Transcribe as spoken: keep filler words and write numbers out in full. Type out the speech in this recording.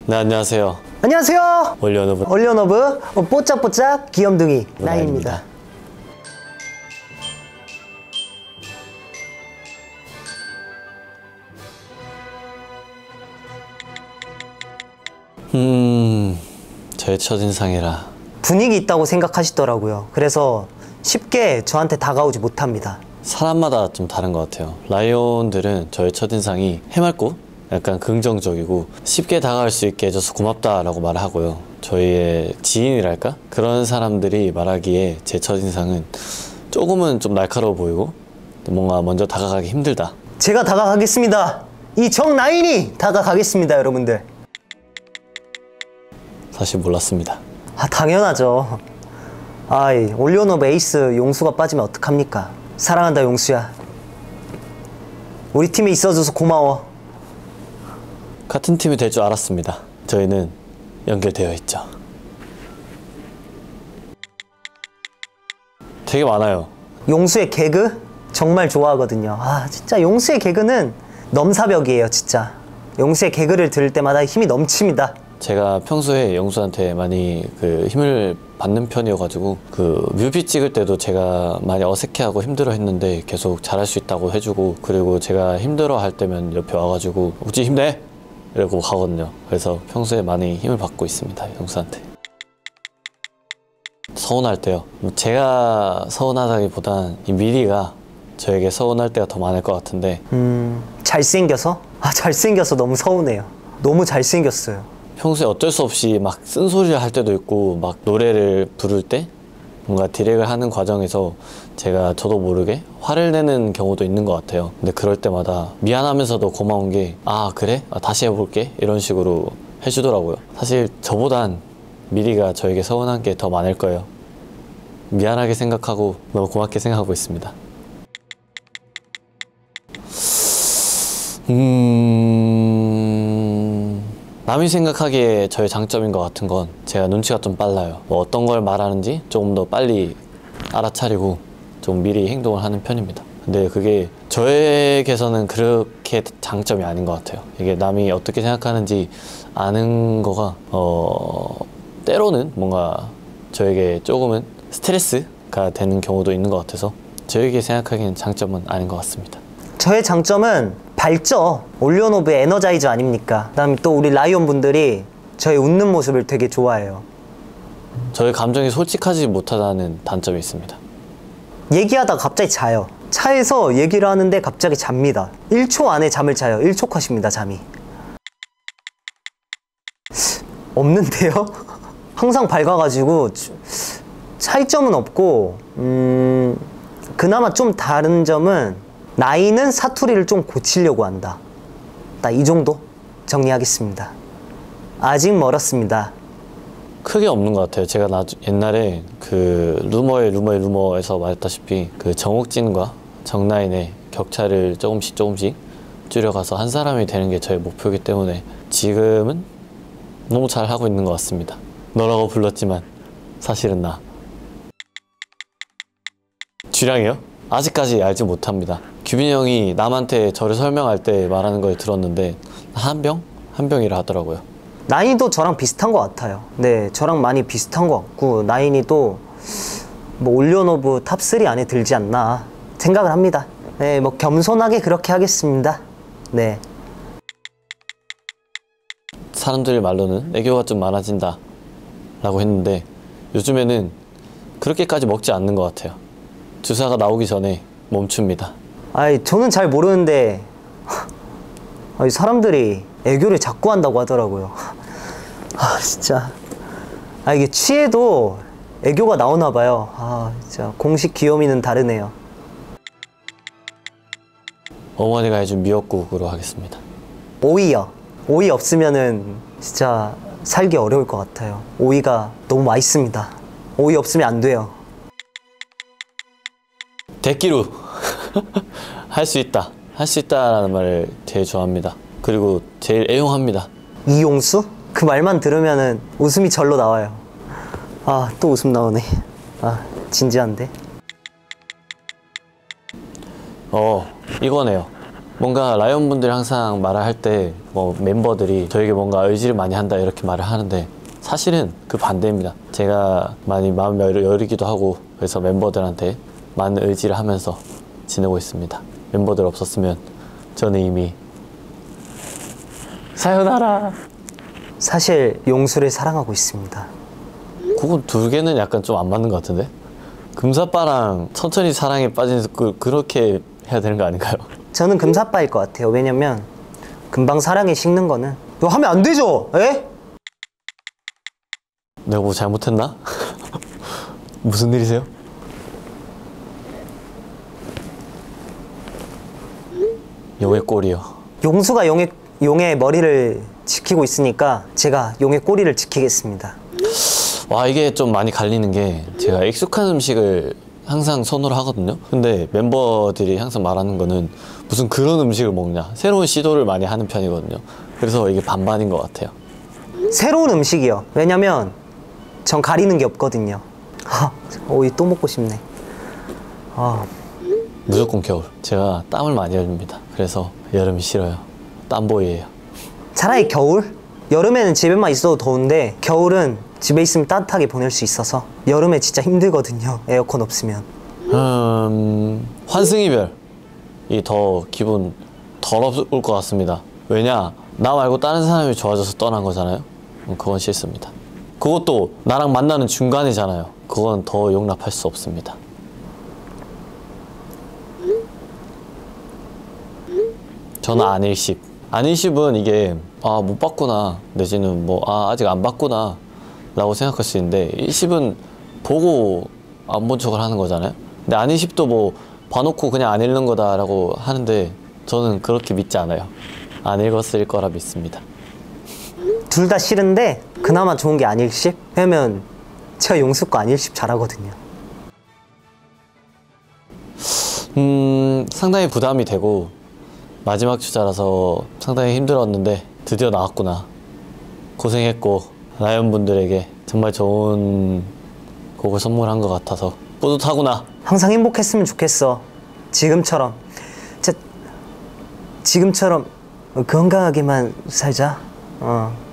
네, 안녕하세요. 안녕하세요. 올리언오브 올리언오브 뽀짝뽀짝 귀염둥이 나인입니다. 음... 저의 첫인상이라 분위기 있다고 생각하시더라고요. 그래서 쉽게 저한테 다가오지 못합니다. 사람마다 좀 다른 것 같아요. 라이온들은 저의 첫인상이 해맑고 약간 긍정적이고 쉽게 다가갈 수 있게 해줘서 고맙다라고 말을 하고요. 저희의 지인이랄까? 그런 사람들이 말하기에 제 첫인상은 조금은 좀 날카로워 보이고 뭔가 먼저 다가가기 힘들다. 제가 다가가겠습니다. 이 정나인이 다가가겠습니다, 여러분들. 사실 몰랐습니다. 아, 당연하죠. 아이, 올리언오브 에이스 용수가 빠지면 어떡합니까? 사랑한다, 용수야. 우리 팀에 있어줘서 고마워. 같은 팀이 될 줄 알았습니다. 저희는 연결되어 있죠. 되게 많아요. 용수의 개그? 정말 좋아하거든요. 아, 진짜 용수의 개그는 넘사벽이에요, 진짜. 용수의 개그를 들을 때마다 힘이 넘칩니다. 제가 평소에 영수한테 많이 그 힘을 받는 편이어가지고 그 뮤비 찍을 때도 제가 많이 어색해하고 힘들어 했는데 계속 잘할 수 있다고 해주고, 그리고 제가 힘들어 할 때면 옆에 와가지고 우지 힘내! 이러고 가거든요. 그래서 평소에 많이 힘을 받고 있습니다, 영수한테. 서운할 때요. 제가 서운하다기보단 이 미리가 저에게 서운할 때가 더 많을 것 같은데 음... 잘생겨서? 아, 잘생겨서 너무 서운해요. 너무 잘생겼어요. 평소에 어쩔 수 없이 막 쓴소리를 할 때도 있고, 막 노래를 부를 때 뭔가 디렉을 하는 과정에서 제가 저도 모르게 화를 내는 경우도 있는 것 같아요. 근데 그럴 때마다 미안하면서도 고마운 게, 아 그래? 아, 다시 해볼게? 이런 식으로 해주더라고요. 사실 저보단 미리가 저에게 서운한 게 더 많을 거예요. 미안하게 생각하고 너무 고맙게 생각하고 있습니다. 음... 남이 생각하기에 저의 장점인 것 같은 건 제가 눈치가 좀 빨라요. 뭐 어떤 걸 말하는지 조금 더 빨리 알아차리고 좀 미리 행동을 하는 편입니다. 근데 그게 저에게서는 그렇게 장점이 아닌 것 같아요. 이게 남이 어떻게 생각하는지 아는 거가 어... 때로는 뭔가 저에게 조금은 스트레스가 되는 경우도 있는 것 같아서 저에게 생각하기엔 장점은 아닌 것 같습니다. 저의 장점은 밝죠. 올리언오브의 에너자이저 아닙니까? 그 다음에 또 우리 라이온 분들이 저의 웃는 모습을 되게 좋아해요. 저의 감정이 솔직하지 못하다는 단점이 있습니다. 얘기하다가 갑자기 자요. 차에서 얘기를 하는데 갑자기 잡니다. 일 초 안에 잠을 자요. 일 초 컷입니다, 잠이. 없는데요? 항상 밝아가지고 차이점은 없고, 음... 그나마 좀 다른 점은 나이는 사투리를 좀 고치려고 한다. 딱 이 정도 정리하겠습니다. 아직 멀었습니다. 크게 없는 것 같아요. 제가 나주, 옛날에 그 루머의 루머의 루머에서 말했다시피 그 정욱진과 정나인의 격차를 조금씩 조금씩 줄여가서 한 사람이 되는 게 저의 목표이기 때문에 지금은 너무 잘 하고 있는 것 같습니다. 너라고 불렀지만 사실은 나. 주량이요? 아직까지 알지 못합니다. 규빈이 형이 남한테 저를 설명할 때 말하는 걸 들었는데 한 병? 한 병이라 하더라고요. 나인이도 저랑 비슷한 것 같아요. 네, 저랑 많이 비슷한 것 같고, 나인이도 뭐 올리언오브 탑쓰리 안에 들지 않나 생각을 합니다. 네, 뭐 겸손하게 그렇게 하겠습니다. 네. 사람들 말로는 애교가 좀 많아진다 라고 했는데 요즘에는 그렇게까지 먹지 않는 것 같아요. 주사가 나오기 전에 멈춥니다. 아이, 저는 잘 모르는데 아이, 사람들이 애교를 자꾸 한다고 하더라고요. 아, 진짜. 아, 이게 취해도 애교가 나오나 봐요. 아, 진짜 공식 귀요미는 다르네요. 어머니가 해준 미역국으로 하겠습니다. 오이요. 오이 없으면은 진짜 살기 어려울 것 같아요. 오이가 너무 맛있습니다. 오이 없으면 안 돼요. 대끼루 할 수 있다 할 수 있다라는 말을 제일 좋아합니다. 그리고 제일 애용합니다. 이용수? 그 말만 들으면은 웃음이 절로 나와요. 아, 또 웃음 나오네. 아, 진지한데. 어, 이거네요. 뭔가 라이온 분들이 항상 말을 할 때 뭐 멤버들이 저에게 뭔가 의지를 많이 한다 이렇게 말을 하는데 사실은 그 반대입니다. 제가 많이 마음 열- 여리기도 하고 그래서 멤버들한테 많은 의지를 하면서 지내고 있습니다. 멤버들 없었으면 저는 이미 사요나라. 사실 용수를 사랑하고 있습니다. 그건 두 개는 약간 좀 안 맞는 것 같은데? 금사빠랑 천천히 사랑에 빠진 그, 그렇게 해야 되는 거 아닌가요? 저는 금사빠일 것 같아요. 왜냐면 금방 사랑에 식는 거는 이거 하면 안 되죠? 에? 내가 뭐 잘못했나? 무슨 일이세요? 용의 꼬리요. 용수가 용의, 용의 머리를 지키고 있으니까 제가 용의 꼬리를 지키겠습니다. 와, 이게 좀 많이 갈리는 게 제가 익숙한 음식을 항상 선호를 하거든요. 근데 멤버들이 항상 말하는 거는 무슨 그런 음식을 먹냐, 새로운 시도를 많이 하는 편이거든요. 그래서 이게 반반인 것 같아요. 새로운 음식이요. 왜냐면 전 가리는 게 없거든요. 아, 오이 또 먹고 싶네. 아, 무조건 겨울. 제가 땀을 많이 흘립니다. 그래서 여름이 싫어요. 땀보이예요. 차라리 겨울? 여름에는 집에만 있어도 더운데 겨울은 집에 있으면 따뜻하게 보낼 수 있어서 여름에 진짜 힘들거든요. 에어컨 없으면. 음... 환승이별이 더 기분 더러울 것 같습니다. 왜냐? 나 말고 다른 사람이 좋아져서 떠난 거잖아요. 음, 그건 싫습니다. 그것도 나랑 만나는 중간이잖아요. 그건 더 용납할 수 없습니다. 저는 안일십. 안일십은 이게 아, 못 봤구나 내지는 뭐 아, 아직 안 봤구나 라고 생각할 수 있는데 일십은 보고 안 본 척을 하는 거잖아요. 근데 안일십도 뭐 봐놓고 그냥 안 읽는 거다 라고 하는데 저는 그렇게 믿지 않아요. 안 읽었을 거라 믿습니다. 둘 다 싫은데 그나마 좋은 게 안일십? 왜냐면 제가 용수 거 안일십 잘하거든요. 음... 상당히 부담이 되고 마지막 주자라서 상당히 힘들었는데 드디어 나왔구나. 고생했고 라이온 분들에게 정말 좋은 곡을 선물한 것 같아서 뿌듯하구나. 항상 행복했으면 좋겠어. 지금처럼. 진짜 지금처럼 건강하게만 살자. 어.